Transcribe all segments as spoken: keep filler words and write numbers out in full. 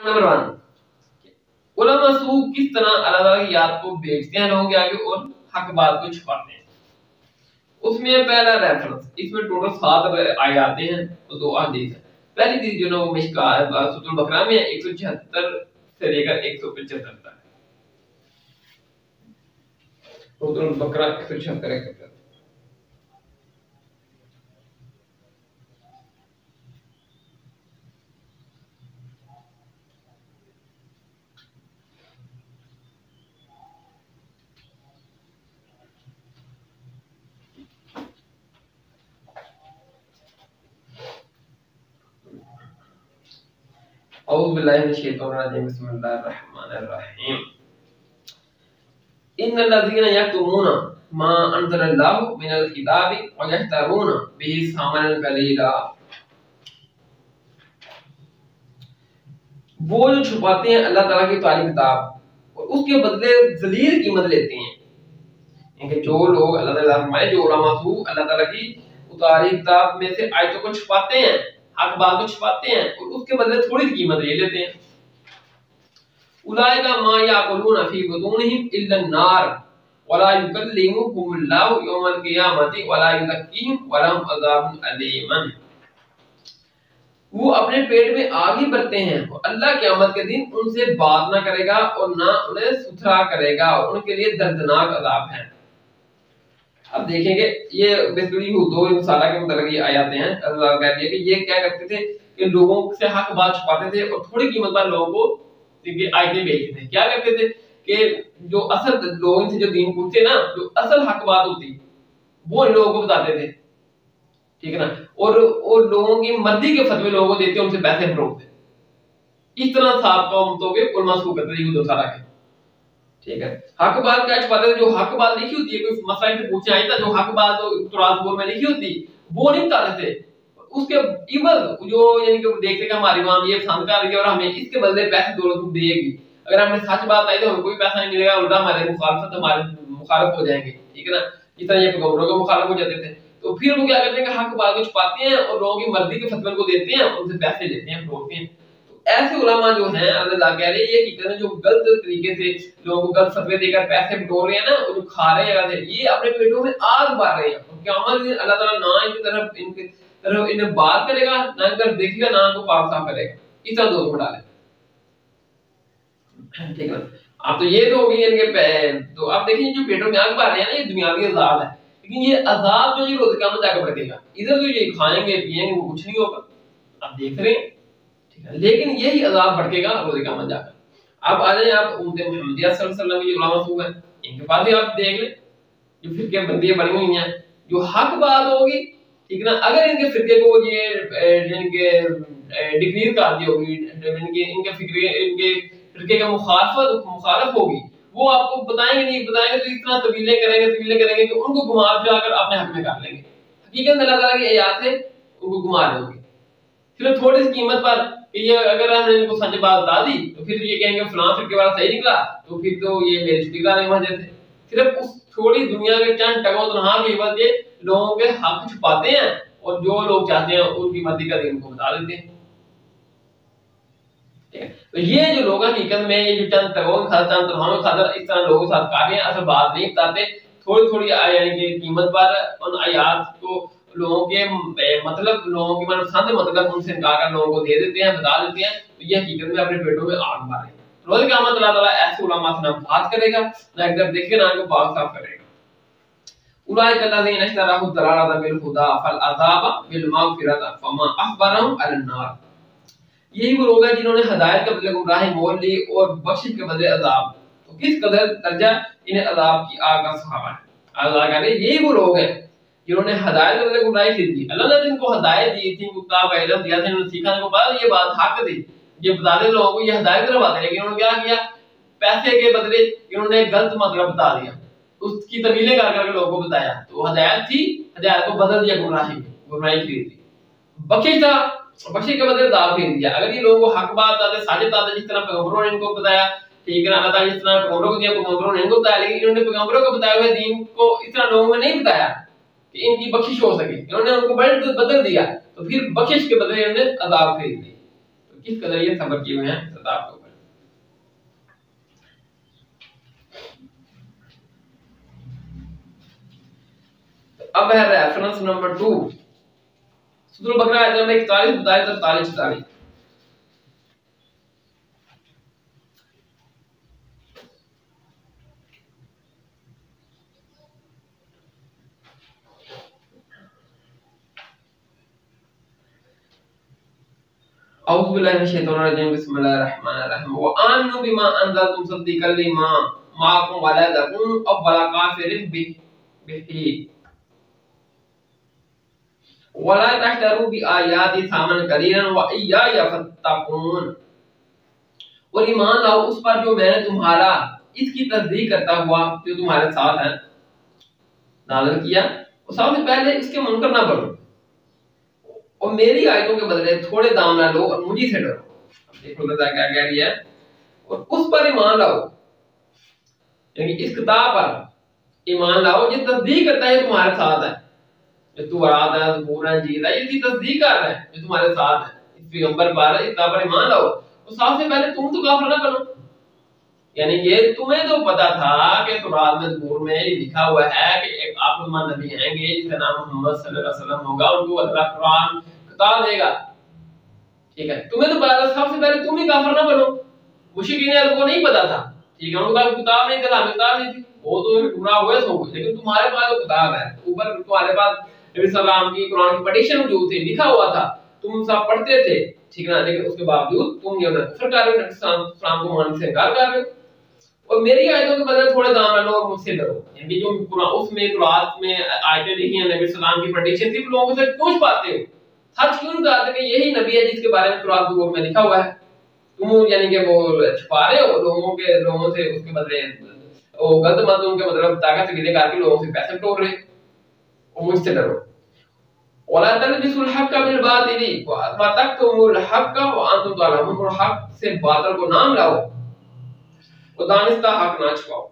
Number one, उलमा सू किस तरह अल्लाह ताला की याद को बेचते हैं लोगों के आगे और हक बात को छुपाते हैं। उसमें पहला रेफरेंस, इसमें टोटल सात आयतें हैं और दो हदीस है। पहली चीज जो ना वो मिशकात सूरह बकरा में एक सौ छिहत्तर से लेकर एक सौ पचहत्तर तक, सूरह बकरा एक सौ छिहत्तर एक सौ पचहत्तर। औज़ु बिल्लाहि मिनश शैतानिर रजीम, बिस्मिल्लाहिर रहमानिर रहीम। इन्नल लज़ीना यक्तुमूना मा अंज़लल्लाहु मिनल किताबि व यश्तरूना बिही सामनन कलीला, वो जो छुपाते हैं अल्लाह ताला की ताली किताब और उसके बदले जलील कीमत लेते हैं। इनके जो लोग अल्लाह ताला फरमाए जो उलमा सू अल्लाह ताला की उतारी किताब में से आयतों को छुपाते हैं, हक बात को छुपाते हैं और उसके बदले थोड़ी सी कीमत ले लेते हैं। उलाइका मा याकुलूना फी बुतूनिहिम इल्ला नार वला युकल्लिमुहुमुल्लाहु यौमल क़ियामति वला युज़क्कीहिम वलहुम अज़ाबुन अलीम। वो अपने पेट में आग ही भरते हैं और अल्लाह क़यामत के दिन उनसे बात ना करेगा और ना उन्हें सुथरा करेगा और उनके लिए दर्दनाक अज़ाब है। अब देखेंगे ये बेसिकली दो इंसाला के मतलब ये आयतें हैं। अल्लाह कह रही है कि ये क्या करते थे कि लोगों से हक बात छुपाते थे और थोड़ी कीमत पर लोगों को आयतें बेचते थे। क्या करते थे कि जो असल लोगों से जो दीन पूछते ना, जो असल हक बात होती वो इन लोगों को बताते थे, ठीक है ना, और और लोगों की मर्जी के फतवे लोगों को देते, उनसे पैसे फरोखते। इस तरह साहब उम्मतों के उलमा सू करते थे सारा के, ठीक है। हक बात क्या छुपाते थे, जो हक बात लिखी होती है, कोई मसला इनसे पूछने आया था, जो हक बात तुरास में लिखी होती वो नहीं बताते थे। उसके इवज जो यानी कि देखते कि हमारी मां ये पसंद कर रही है और हमें इसके बदले पैसे दौलत देगी, अगर हमने सच बात आई तो हमें कोई पैसा नहीं मिलेगा, उल्टा हमारे मुखालफत हमारे मुखालिफ हो जाएंगे, ठीक है ना। इस तरह ये पैगंबरों के मुखालिफ हो जाते थे। तो फिर वो क्या करते हैं कि हक बात को छुपाते हैं और लोगों की मर्जी के फतवे को देते हैं, उनसे पैसे लेते हैं, फरोखते हैं। ऐसे उलमा जो हैं अल्लाह कह रहे हैं ये हकीकत है जो गलत तरीके से लोगों को गलत फतवे देकर पैसे बटोर रहे हैं ना, और जो खा रहे हैं ये अपने पेटों में आग बार रहे हैं। तो क़यामत में अल्लाह ताला ना इनकी तरफ इनके तरफ इन्हें बात करेगा, ना इनकी तरफ देखेगा, ना उनको पाक साफ करेगा। इस तरह दोस्त डाले, ठीक है। आप तो ये तो होगी इनके, तो आप देखिए जो पेटों में आग बार रहे हैं ना, ये दुनियावी अजाब है, लेकिन ये अजाब जो ये रोज़ क़यामत जाकर बढ़ेगा। इधर तो ये खाएंगे पिएंगे वो कुछ नहीं होगा, आप देख रहे हैं, लेकिन यही अजाब भड़केगा रोज़े क़यामत जाकर। अब आ जाए आप उम्मत मुहम्मदिया सल्लल्लाहु अलैहि वसल्लम की उलमा सू है, इनके पास भी आप देख ले जो फिरके बंदियां बनी हुई हैं, जो हक बात होगी, ठीक ना, अगर इनके फिरके को ये इनके डिक्रीज कर दी होगी, इनके इनके फिक्रे इनके फिरके का मुखालफत मुखालफ होगी, वो आपको बताएंगे नहीं, बताएंगे तो इस तरह तवीलें करेंगे तवीलें करेंगे कि उनको घुमा फिरा कर अपने हक में कर लेंगे। हकीकत में अल्लाह ताला की आयत से उनको घुमा रहे होंगे सिर्फ थोड़ी सी कीमत पर। ये अगर हमने इनको सच बात बता दी तो फिर ये कहेंगे फलां फिरके वाला सही निकला, तो फिर तो ये मेरी छुट्टी कराने वजह से सिर्फ उस थोड़ी दुनिया के चंद टकों तनहा की वजह से लोगों के हक छुपाते हैं और जो लोग चाहते हैं उनकी मर्जी का दीन को बता देते हैं। तो ये जो लोग हकीकत में ये जो चंद टकों की खातिर चंद तनहाओं की खातिर इस तरह लोगों के साथ कर रहे हैं, असल बात नहीं बताते, थोड़ी थोड़ी यानी कि कीमत पर उन आयात को लोगों के मतलब लोगों की मनपसंद मतलब उनसे इनकार कर लोगों को दे देते हैं, बता देते हैं। तो ये हकीकत में अपने पेटों में आग मारे। रोज़ क़यामत अल्लाह ताला ऐसे उलमा से ना बात करेगा, ना एक तरफ देखेगा, ना इनको पाक साफ करेगा। उलाइका अल्लज़ीना इश्तराहु दलालता बिल हुदा फल अज़ाब बिल मग़फ़िरत फमा अख़बरहुम अलन नार। यही वो लोग हैं जिन्होंने हिदायत के बदले गुमराही मोल ली और बख्शिश के बदले अज़ाब। तो किस कदर दर्जा इन्हें अज़ाब की आग का सहारा है। अल्लाह कह रहे हैं यही वो लोग हैं जिन्होंने हिदायत के बदले गुमराही दी। अल्लाह ने जिनको हिदायत दी थी, किताब का इल्म दिया था, इन्होंने सीखा, इनको पता ये बात हक थी, ये बताते लोगों को ये हिदायत की बात है, लेकिन उन्होंने क्या किया, पैसे के बदले इन्होंने गलत मतलब बता दिया, उसकी तवीलें कर करके लोगों को बताया। तो हिदायत थी, हिदायत को बदल दिया गुमराही में, गुमराही खरीद दी। बख्शिश था, बख्शिश के बदले दाव खरीद दिया। अगर ये लोगों को हक बात आते साजिद आते जिस तरह पैगंबरों ने इनको बताया, ठीक है ना, अल्लाह ताला जिस तरह पैगंबरों को दिया पैगंबरों ने इनको बताया, लेकिन इन्होंने पैगंबरों को बताए हुए दीन को इस तरह लोगों में नहीं बताया कि इनकी बख्शिश हो सके, इन्होंने उनको बदल दिया। तो फिर बख्शिश के बदले इन्होंने अज़ाब खरीद ली। तो किस कदर ये सब्र किए हुए हैं इस अज़ाब के ऊपर। अब है रेफरेंस नंबर टू, सूरह बकरा आयत नंबर इकतालीस, बयालीस, तरतालीस, चौवालीस। औज़ु बिल्लाहि मिनश शैतानिर रजीम, बिस्मिल्लाहिर रहमानिर रहीम। व आमिनू बिमा अनज़लतु मुसद्दिक़न लिमा माअकुम वला तकूनु अव्वला काफ़िरिन बिही वला तश्तरू बिआयाति थमन कलीलन व इय्या फत्तकून। और ईमान लाओ उस पर जो मैंने तुम्हारा इसकी तस्दीक करता हुआ जो तुम्हारे साथ है नाज़िल किया, और सबसे पहले इसके मुनकर ना बनो और मेरी आयतों के बदले थोड़े दाम ना लो और मुझे से डरो। देखो खुदा क्या कह रही है, और उस पर ईमान लाओ, यानी इस किताब पर ईमान लाओ जो तस्दीक करता है तुम्हारे साथ है, जो तौरात है, ज़बूर है, इंजील है, इसकी तस्दीक कर रहा है जो तुम्हारे साथ है, इस पैगंबर पर इस किताब पर ईमान लाओ। तो सबसे पहले तुम तो काफिर ना बनो, यानी ये तुम्हें तो पता था कि तौरात में, ज़बूर में ये लिखा हुआ है कि एक आखिरमंद नबी आएंगे जिसका नाम मोहम्मद सल्लल्लाहु अलैहि वसल्लम होगा, उनको अल्लाह कुरान किताब देगा। ठीक है, तुम्हें तो पता था, सबसे पहले तुम ही काफिर ना बनो। मुशरिकीन अरब को नहीं पता था, ठीक है, उनके पास किताब नहीं थी, किताब नहीं थी, वो तो गुमराह हुए सो गए, लेकिन तुम्हारे पास तो किताब है, ऊपर तुम्हारे पास नबी सल्लल्लाहु अलैहि वसल्लम की कुरान की पटिशन जो थी लिखा हुआ था, तुम सब पढ़ते थे, ठीक ना, लेकिन उसके बावजूद तुम ये कुफ्र कर रहे हो, इस्लाम को मानने से इनकार कर रहे हो। और मेरी आयतों के बदले थोड़े दाम ना लो और मुझसे डरो, यानी जो कुरान उसमें तौरात में आयतें लिखी हैं, नबी सल्लल्लाहु अलैहि वसल्लम की पटिशन थी, लोगों से क्यों छुपाते हो? सच क्यों नहीं कहते कि यही नबी है जिसके बारे में तौरात में लिखा हुआ है? तुम यानी कि वो छुपा रहे हो लोगों के, लोगों से उसके बदले वो गलत मत उनके मतलब ताकत से गिले करके लोगों से पैसे टोर रहे हो। मुझसे डरो। वला तलबिसुल हक्का बिल बातिली व तक्तुमुल हक्का व अंतुम तालमून, और हक से बातिल को नाम लाओ और दानिस्ता हक ना छुपाओ।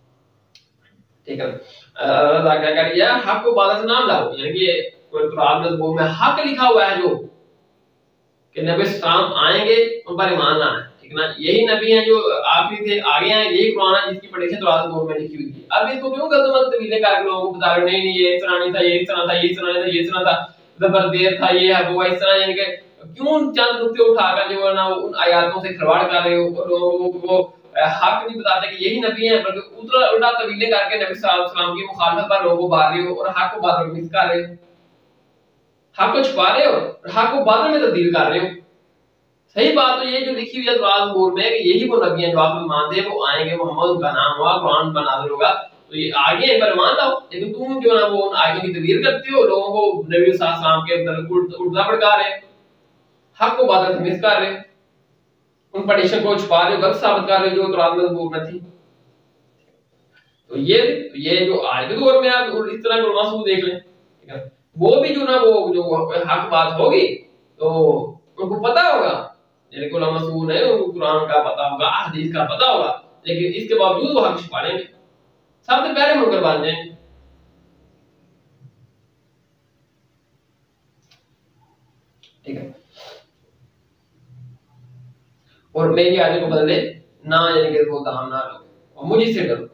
ठीक है, अल्लाह क्या कह रही है, हक को बातिल से नाम लाओ, यानी कि कुरान में वो में हक लिखा हुआ है जो कि नबी सल्लल्लाहु आएंगे, उन पर ईमान लाना है, ठीक ना, यही नबी हैं जो आखिरी थे, आगे हैं, यही कुरान है जिसकी पटिशन तौरात में लिखी हुई थी। अब इसको क्यों गलत मत तवीलें करके लोगों को बता रहे हो, नहीं नहीं ये इस तरह नहीं था, ये इस तरह था, ये इस तरह नहीं था, ये इस तरह था, जबरदेर था, ये है वो इस तरह, यानी कि क्यों चंद नुक्ते उठाकर जो है ना उन आयतों से खिलवाड़ कर रहे हो और लोगों को हक नहीं बताते कि यही नबी है, बल्कि उल्टा उल्टा तवीलें करके नबी सल्लल्लाहु अलैहि वसल्लम की मुखालफत पर लोगों को बार रहे हो और हक को बातिल में मिक्स कर रहे हो, हक को छुपा रहे हो और हक को बातिल में तब्दील कर रहे हो। सही बात तो ये जो लिखी हुई है कुरान बोल में कि यही वो नबी हैं जो आप मानते हैं, वो आएंगे, मोहम्मद उनका नाम हुआ, कुरान पर नाज़िल होगा, तो ये आगे पर मान लो, लेकिन तुम जो ना वो उन आयतों की तवील करते हो, लोगों को नबी सल्लल्लाहु अलैहि वसल्लम के तरफ उल्टा भड़का रहे, हक को बातिल से मिक्स कर रहे, उन पटिशन को छुपा रहे, गलत साबित कर रहे जो कुरान में बोल में थी। तो ये ये जो आज के दौर में आप इस तरह के उलमा देख लें, ठीक है, वो भी जो ना वो जो हक बात होगी तो उनको पता होगा, यानी उलमा मसूद है, उनको कुरान का पता होगा, हदीस का पता होगा, लेकिन इसके बावजूद वो हक छुपा लेंगे, सबसे पहले मुनकर बन जाएंगे। ठीक है, और मेरी आयतों को बदले ना, यानी कि वो दाम ना लो और मुझे से डरो।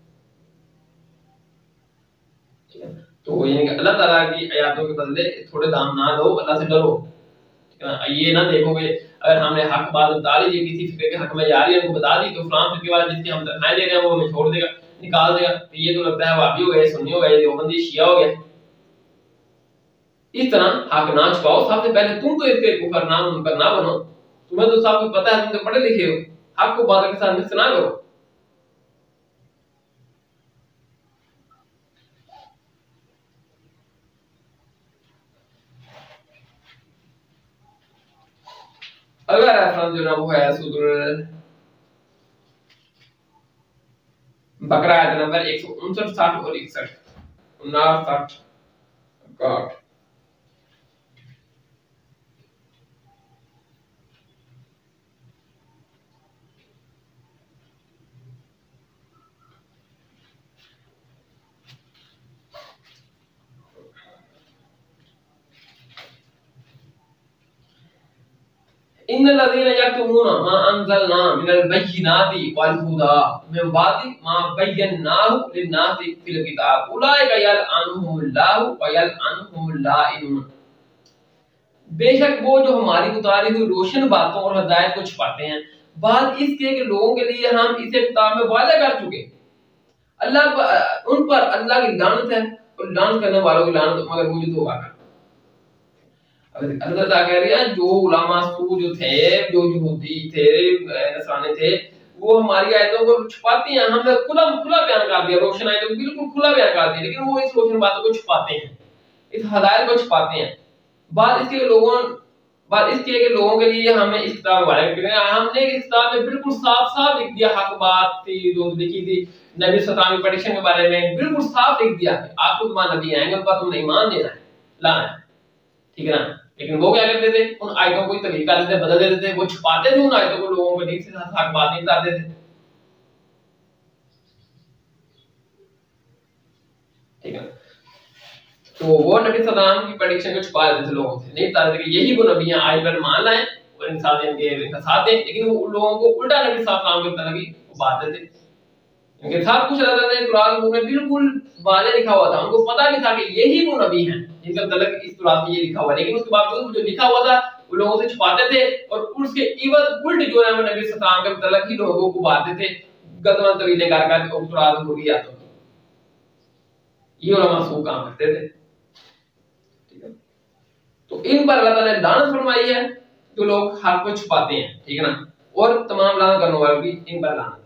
ठीक है, तो यानी कि अल्लाह ताला की आयतों के बदले थोड़े दाम ना लो, अल्लाह से डरो। ये ना देखोगे अगर हमने हक बात बता ली, किसी फिक्र के हक में जा रही है, उनको बता दी, तो फलां फिक्र वाला जिसकी हम तनख्वाह दे रहे हैं वो हमें छोड़ देगा, निकाल देगा, तो ये तो लगता है वाबी हो गए, सुन्नी हो गए, देवबंदी, शिया हो गया। इस तरह हक ना छुपाओ, सबसे पहले तुम तो इसके कुफर ना मुनकर ना बनो, तुम्हें तो सब कुछ पता है, तुम तो पढ़े लिखे हो, हक को बातिल के साथ मिक्स ना करो। अगर रेफरेंस जो ना वो है सूरह बकरा आयत नंबर एक सौ उनसठ, साठ और इकसठ, उनसठ, साठ, इकसठ। इन्नल लज़ीना यक्तुमूना मा अंज़लना मिनल बय्यिनाति वल हुदा मिन बादि मा बय्यनाहु लिन्नासि फिल किताब उलाइका यलअनुहुमुल्लाहु व यलअनुहुमुल लाइनून। बेशक वो जो हमारी उतारी हुई रोशन बातों और हदायत को छुपाते हैं, बात इसके कि लोगों के लिए हम इसे किताब में वादा कर चुके, अल्लाह उन पर अल्लाह की लानत है और लानत करने वालों की लानत मगर मुझे तो होगा। अल्लाह ताला कह रहा है जो उलमा सू जो थे, जो यहूदी थे, नसरानी थे, वो हमारी आयतों को छुपाते हैं। हमने खुला खुला बयान कर दिया, रोशन आयतों को बिल्कुल खुला बयान कर दिया, लेकिन वो इस रोशन बातों को छुपाते हैं, इस हदायत को छुपाते हैं। बात इसके लोगों बात इसके कि लोगों के लिए हमें इस किताब में वाले हमने इस किताब में बिल्कुल साफ साफ लिख दिया, हक बात थी जो लिखी थी नबी सल्लल्लाहु अलैहि प्रेडिक्शन के बारे में बिल्कुल साफ लिख दिया कि आपको तुम्हारा नबी आएंगे, उन पर तुमने ईमान देना है, लाना है, ठीक है ना। लेकिन वो क्या करते थे, उन आयतों को तब्दील कर देते, बदल देते थे, वो छुपाते थे उन आयतों को, लोगों को ठीक से हक बात नहीं बताते थे, ठीक है। तो वो नबी सल्लल्लाहु की प्रेडिक्शन को छुपा देते थे लोगों से, नहीं बताते थे कि यही वो नबी हैं, आज पर मान लाएं और इंसान इनके इनका साथ दें, लेकिन वो लोगों को उल्टा नबी सल्लल्लाहु अलैहि वसल्लम की बात देते, क्योंकि सब कुछ अल्लाह ने कुरान में बिल्कुल वाज़ेह लिखा हुआ था, उनको पता भी था कि यही वो नबी हैं जिनका तलक इस कुरान में ये लिखा हुआ है, लेकिन उसके बावजूद जो लिखा हुआ था वो लोगों से छुपाते थे और उसके इवज उल्ट जो है वो नबी सल्लल्लाहु अलैहि वसल्लम के तलक ही लोगों को बांटते थे, गदवन तवीले कर कर और कुरान हो गया। तो ये उलमा सू काम करते थे, ठीक है। तो इन पर अल्लाह ताला ने लानत फरमाई है जो लोग हक को छुपाते हैं, ठीक है ना, और तमाम लानत करने वालों की इन पर लानत है।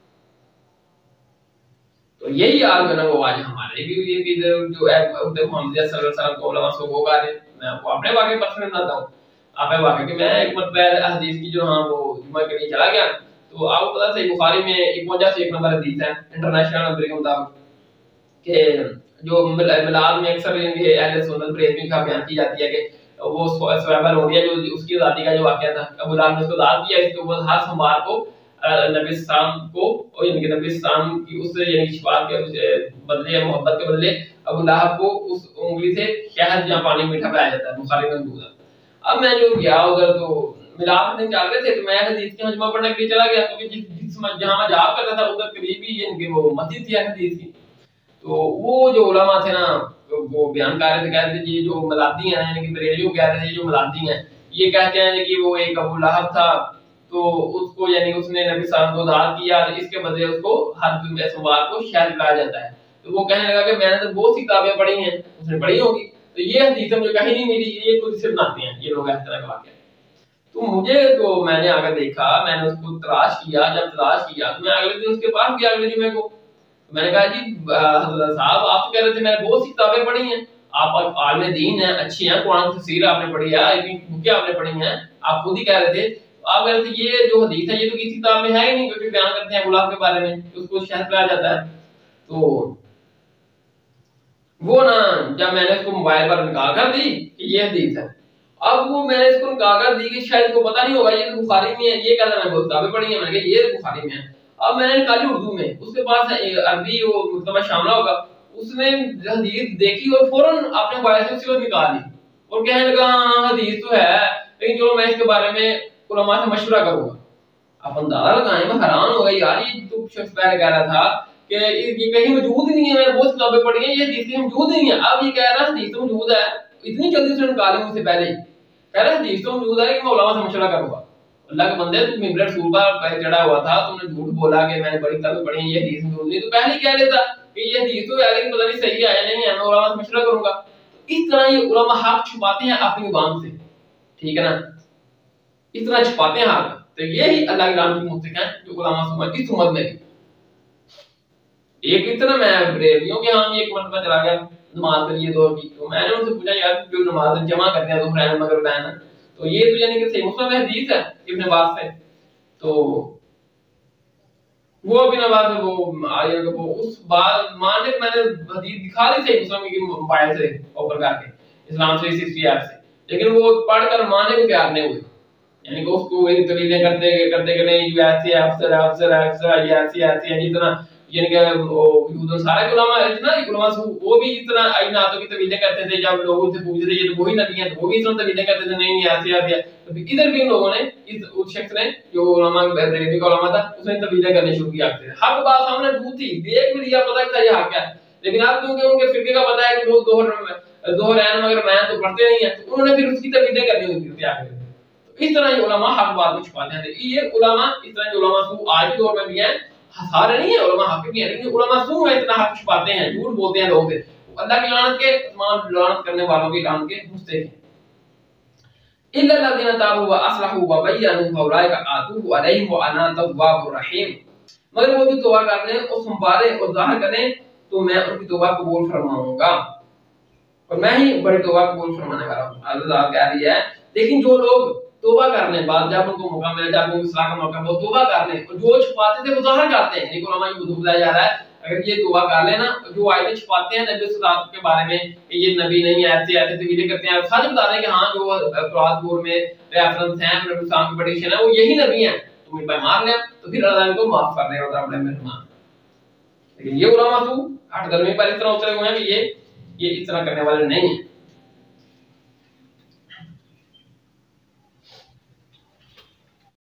तो यही हाल जो है वो आज हमारे भी ये भी जो है मोहम्मद सल्लल्लाहु अलैहि वसल्लम को उलमा से होगा। मैं आपको अपने वाकई पर्सनल बताता हूं, आप वाकई कि मैं एक मतलब हदीस की जो हां वो जुमा के लिए चला गया, तो आपको पता सही बुखारी में इकवंजा से एक नंबर हदीस है इंटरनेशनल नंबर के मुताबिक कि जो मिलाद में अक्सर ये अहले सुन्नत प्रेमी का बयान की जाती है कि वो सुहैबा लोडिया जो उसकी आजादी का जो वाकया था, अबू लाहब ने उसको आजाद किया, इसके ऊपर हर सोमवार को नबी सल्लम को और यानी कि नबी सल्लम की उस यानी कि शिफात के बदले मोहब्बत के बदले अबू लाहब को उस उंगली से शहद या पानी मीठा पिलाया जाता है, बुखारी में मौजूद है। अब मैं जो गया उधर तो मिलाद दिन चल रहे थे, तो मैं हदीस के मजमा पढ़ने के लिए चला गया, क्योंकि जिस जिस जहां मैं जाप करता था उधर करीब ही यानी कि वो मस्जिद थी हदीस की। तो वो जो उलमा थे ना वो बयान कर रहे थे, कहते थे ये जो मलादी हैं यानी कि बरेलियों कह रहे थे ये जो मलादी हैं ये कहते हैं कि वो एक अबू लाहब था, तो उसको यानी उसने नबी साहब को आजाद किया, इसके बदले उसको हर सोमवार को शहद पिलाया जाता है। तो वो कहने लगा कि मैंने तो बहुत सी किताबें पढ़ी हैं, उसने पढ़ी होगी, तो ये हदीस मुझे कहीं नहीं मिली, ये खुद से बनाते हैं ये लोग इस तरह का वाकया। तो मुझे तो मैंने आकर देखा, मैंने उसको तलाश किया, जब तलाश किया तो मैं अगले दिन उसके पास गया अगले जुमे को, मैंने कहा जी हज़रत साहब आप कह रहे थे मैंने बहुत सी किताबें पढ़ी हैं, आप आलिम दीन हैं, अच्छी हैं, कुरान की तफसीर आपने पढ़ी है, इतनी बुकें आपने पढ़ी हैं, आप खुद ही कह रहे थे, आप कह रहे थे ये जो हदीस है ये तो किसी किताब में है ही नहीं, क्योंकि बयान करते हैं गुलाब के बारे में उसको शहद पिलाया जाता है। तो वो ना जब मैंने उसको मोबाइल पर निकाल कर दी कि ये हदीस है, अब वो मैंने इसको निकाल कर दी कि शायद इसको पता नहीं होगा ये तो बुखारी में है, ये कहता है मैं किताबें पढ़ी है, मैंने कहा ये बुखारी में है। अब मैंने निकाली उर्दू में, उसके पास अरबी वो मुतबा शामिला होगा, उसने हदीस देखी और फौरन अपने मोबाइल से उसी निकाल ली और कहने लगा हाँ हदीस तो है, लेकिन चलो मैं इसके बारे में उलमा से मशवरा करूंगा। आप अंदाजा लगाएं, मैं हैरान हो गई यार, ये तो शख्स पहले कह रहा था कि ये कहीं मौजूद नहीं है, मैंने बहुत किताबें पढ़ी हैं, ये हदीस मौजूद नहीं है, अब ये कह रहा है हदीस तो मौजूद है, इतनी जल्दी से निकाली मुझसे पहले ही कह रहा है हदीस तो मौजूद है, लेकिन मैं उलमा से मशवरा करूंगा। अल्लाह के बंदे तू मिंबर रसूल पर चढ़ा हुआ था, तुमने झूठ बोला कि मैंने बड़ी किताबें पढ़ी हैं, ये हदीस मौजूद नहीं, तो पहले ही कह लेता कि ये हदीस तो है लेकिन पता नहीं सही है या नहीं है, मैं उलमा से मशवरा करूंगा। इस तरह ये उलमा हक छुपाते हैं अपनी जुबान से, ठीक है ना, इस तरह छुपाते हैं हक। तो यही अल्लाह के नाम की मुस्तक है जो उलमा समझ इस उम्मत में भी एक इतना मैं बरेलियों के हम एक मरतबा चला गया नमाज के लिए दौर की, तो मैंने उनसे पूछा यार जो नमाज जमा करते हैं दोहराना मगर बैन, तो ये तो यानी कि सही मुस्लिम में हदीस है इब्न अब्बास से, तो वो अभी नवाज वो आए वो उस बात माने मैंने हदीस दिखा दी सही मुस्लिम की मोबाइल से ओपन करके इस्लाम थ्री सिक्सटी ऐप से, लेकिन वो पढ़कर माने को तैयार नहीं हुए, यानी कि उसको वही तवीलें करते करते कि नहीं ऐसे अफसर अफसर अफसर ये ऐसी ऐसी है, जितना यानी कि यहूद सारा के उलमा है ना, उलमा वो भी इस तरह आई नातों की तवीलें करते थे। जब लोगों से पूछते थे ये तो वही नबी है, तो वो भी इस तरह तवीलें करते थे, नहीं नहीं ऐसे ऐसे। तो इधर भी इन लोगों ने, इस उस शख्स ने जो उलमा बरेलवी का उलमा था, उसने तवीलें करनी शुरू किया। हक बात सामने दूर थी, देख भी लिया, पता था ये हक है, लेकिन अब क्योंकि उनके फिरके का पता है कि लोग दोहर दोहर ऐन मगर मैं तो पढ़ते नहीं है, तो उन्होंने फिर उसकी तवीलें करनी होती थी आखिर। तो इस तरह ये उलमा हक बात को छुपाते हैं। ये उलमा इस तरह जो उलमा सू आज के दौर में भी हैं, सारे नहीं है उलमा हक भी है, लेकिन उलमा सू में इतना हक छुपाते हैं, झूठ बोलते हैं लोगों से, अल्लाह की लानत के, तमाम लानत करने वालों की लानत के मुस्तहिक हैं। इल्ला लज़ीना ताबू व असलहू व बय्यनू फउलाइका आतूबु अलैहिम व अना तव्वाबुर रहीम। मगर वो जो तौबा कर लें और संभाले और ज़ाहिर करें तो मैं उनकी तौबा कबूल फरमाऊंगा, और मैं ही बड़ी तौबा कबूल फरमाने वाला हूं। अल्लाह कह रही है, लेकिन जो लोग तौबा करने बाद जब उनको मौका मिले, जब उनको इस्लाह का मौका मिले, वो तौबा कर लें, और जो छुपाते थे वो ज़ाहिर करते हैं। यानी उलमा ये बताया जा रहा है, अगर ये तौबा कर लेना, जो आयतें छुपाते हैं नबी सल्लल्लाहु अलैहि वसल्लम के बारे में कि ये नबी नहीं है, ऐसे ऐसे तवीलें करते हैं, सच बता रहे हैं कि हां जो कुरान में रेफरेंस है नबी साहब की प्रेडिक्शन है वो यही नबी हैं, तुम इन पर मार ले, तो फिर अल्लाह इनको माफ कर देगा, और बड़े मेहरबान। लेकिन ये उलमा तो हट गर्मी पर इस तरह उतरे हुए हैं कि ये ये इस तरह करने वाले नहीं है।